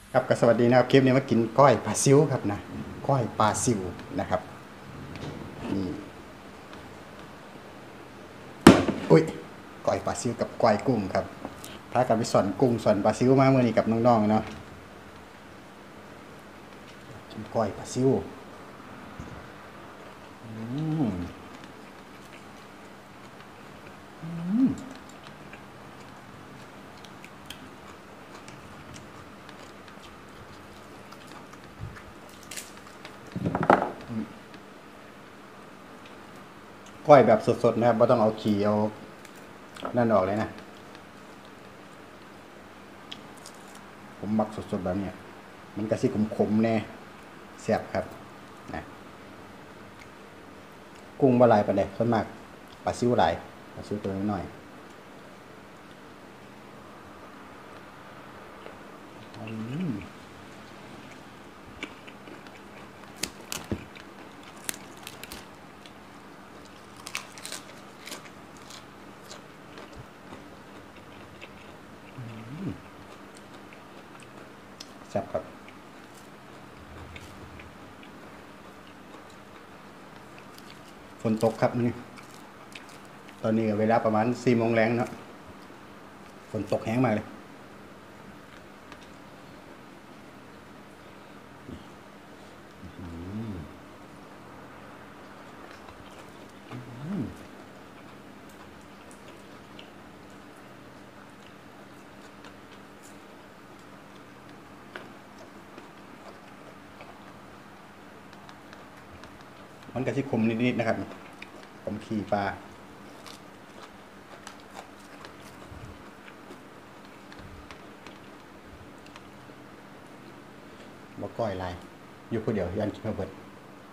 ครับก็สวัสดีนะครับคลิปนี้มากินก้อยปลาซิวครับนะก้อยปลาซิวนะครับนี่อุ้ยก้อยปลาซิวกับก้อยกุ้งครับพากันไปสอนกุ้งสอนปลาซิวมาเมื่อนี้กับน้องๆเนาะกินก้อยปลาซิวอืมก้อยแบบสดๆนะครับไม่ต้องเอาขี้เอานั่นออกเลยนะผมมักสดๆแบบนี้มันกระซิขมๆแน่แซ่บครับนะกุ้งบ่หลายปานใดส่วนมากปลาซิวหลายปลาซิวตัวน้อยๆแซ่บครับฝนตกครับนี่ตอนนี้เวลาประมาณ4 โมงแรงเนาะฝนตกแห้งมากเลยมันก็สิขมนิดๆนะครับผมขี่ปลาบ่ก้อยลายอยู่คนเดียวยันกินมาเบิด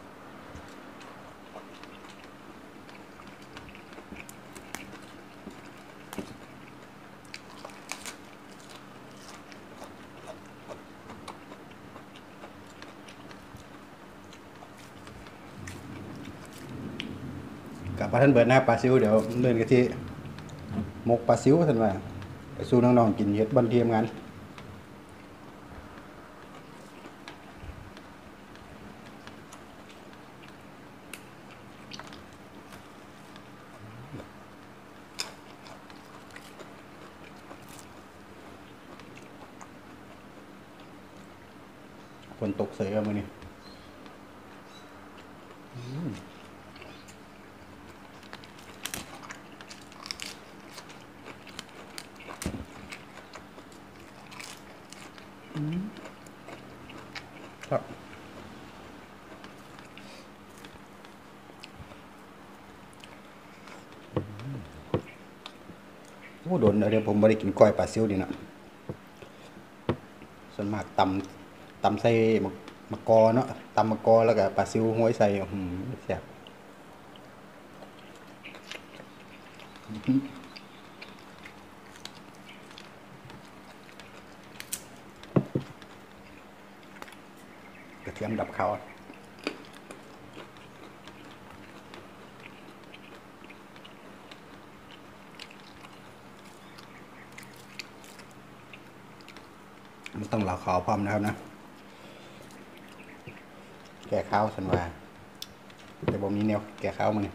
กับปลาท่านเบิดนะปลาซิวเดี๋ยวเดินกันที่มกปลาซิวท่านว่าไปสู้น้องๆกินเฮ็ดบนเทียมงานฝนตกเสยกันมื้อนี้ครับโอ้โดนเดี๋ยวผมบ่ได้กินก้อยปลาซิวดีนะส่วนมากตำใส่มะกอเนาะตำมะกอแล้วก็ปลาซิวห้วยใส่แซ่บกระเทียมดับข้าวมันต้องเหลาขาวพร้อมนะครับนะแก่ข้าวสันว่าแต่บ่มีแนวแก่ข้าวมื้อนี้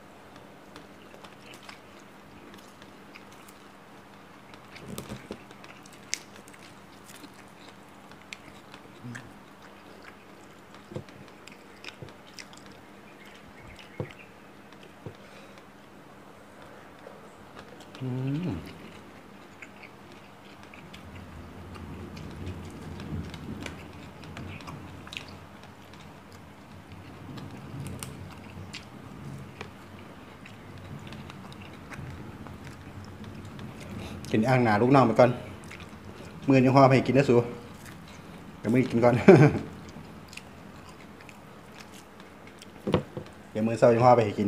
กินอ่างหนาลูกน้องไปก่อนมื้อนี้ห่อไปให้กินนะสูเดี๋ยวมื้อนี้กินก่อน เดี๋ยวมื้อเช้าจะห่อไปให้กิน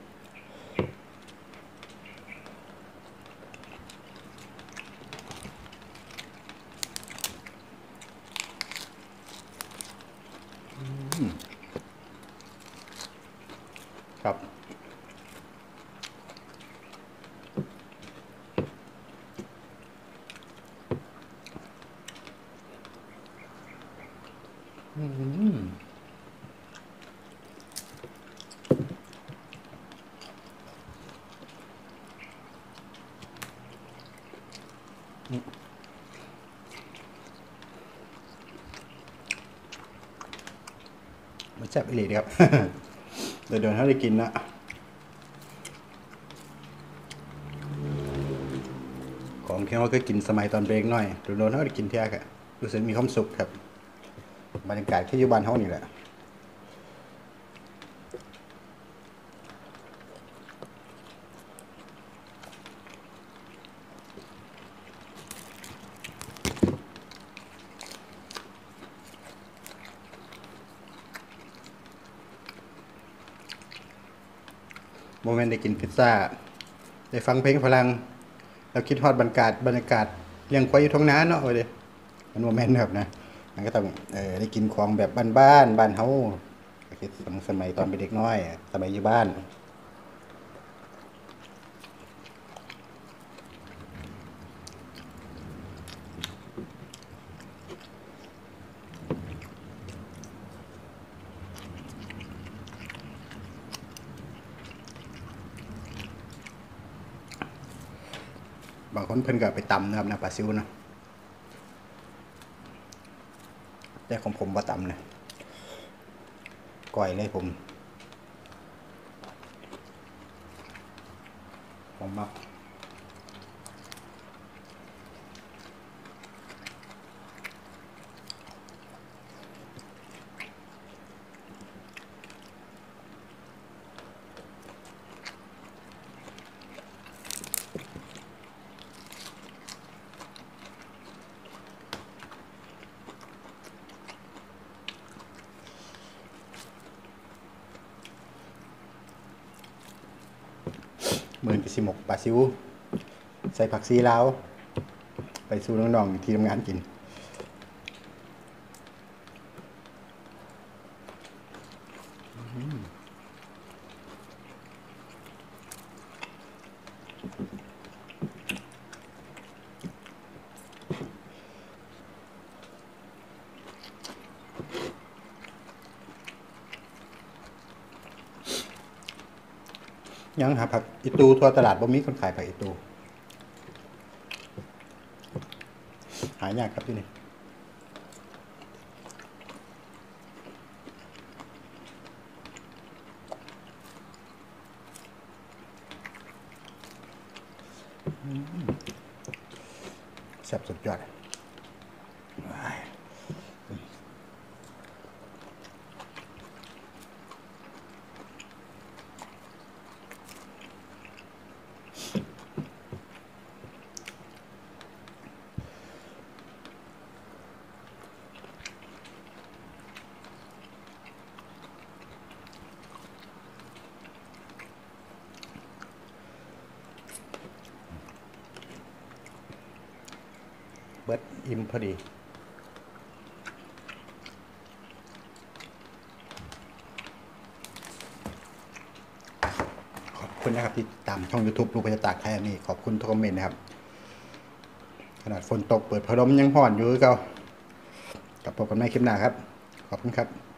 ครับอืมมันแซ่บอีหลีครับ เดี๋ยวเดินเขาได้กินนะของที่เราเคยกินสมัยตอนเบรกหน่อยเดี๋ยวโดนเขาได้กินเที่ยกอะรู้สึกมีความสุขครับบรรยากาศที่อยู่บ้านเขานี่แหละโมเมนต์ได้กินพิซซ่าได้ฟังเพลงฝรั่งแล้วคิดฮอดบรรยากาศเลี้ยงควายอยู่ท้องนาเนาะเว้ยเด้มันโมเมนต์แบบนะมันก็ต้องได้กินของแบบบ้านเฮาคิดสมัยตอนเป็นเด็กน้อยสมัยอยู่บ้านบางคนเพิ่นก็ไปตำนะครับนะปลาซิวนะแต่ของผมบ่ตำนะก้อยเลยผมมักเหมือนกับสิหมกปลาซิวใส่ผักซีลาวไปสู่น้องๆที่ทำงานกินยังหาผักอีตูทั่วตลาดบ่มีคนขายผักอีตูหายากครับที่นี่แซ่บสุดยอดเบิดอิ่มพอดีขอบคุณนะครับที่ตามช่อง YouTube ลูกพญาตากไทยนี่ขอบคุณทุกคอมเมนต์นะครับขนาดฝนตกเปิดพัดลมยังห่อนอยู่ก็กลับพบกันใหม่คลิปหน้าครับขอบคุณครับ